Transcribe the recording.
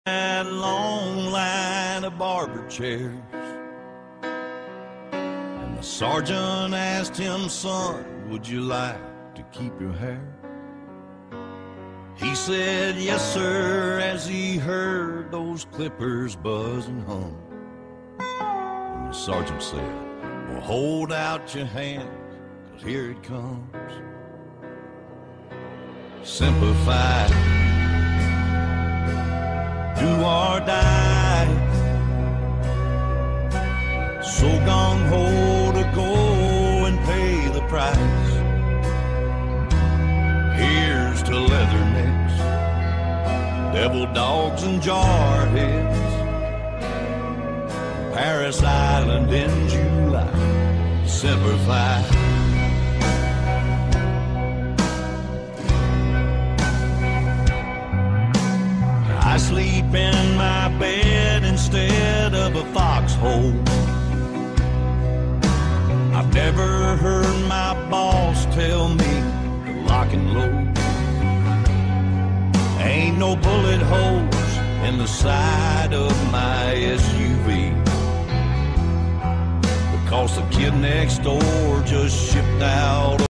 That long line of barber chairs, and the sergeant asked him, "Son, would you like to keep your hair?" He said, "Yes, sir," as he heard those clippers buzz and hum. And the sergeant said, "Well, hold out your hand, 'cause here it comes. Simplified, do or die, so gung-ho to go and pay the price. Here's to leathernecks, devil dogs and jarheads, Paris Island in July. Simplified. I sleep in my bed instead of a foxhole. I've never heard my boss tell me to lock and load. Ain't no bullet holes in the side of my SUV, because the kid next door just shipped out